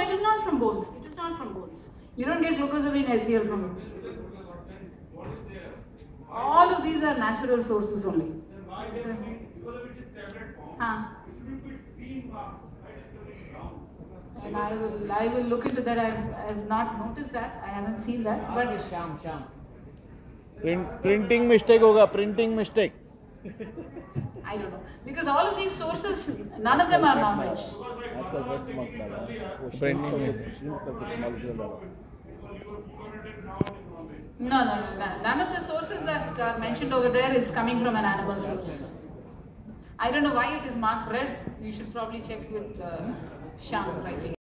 it is not from bones. It is not from bones. You don't get glucosamine HCl from it. All of these are natural sources only. And I will look into that. I have not noticed that. I haven't seen that. But printing mistake hoga. Printing mistake. I don't know, because all of these sources, none of them are non-veg. No. None of the sources that are mentioned over there is coming from an animal source. I don't know why it is marked red. You should probably check with Shyam right here.